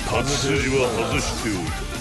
勝ち筋は外しておいた。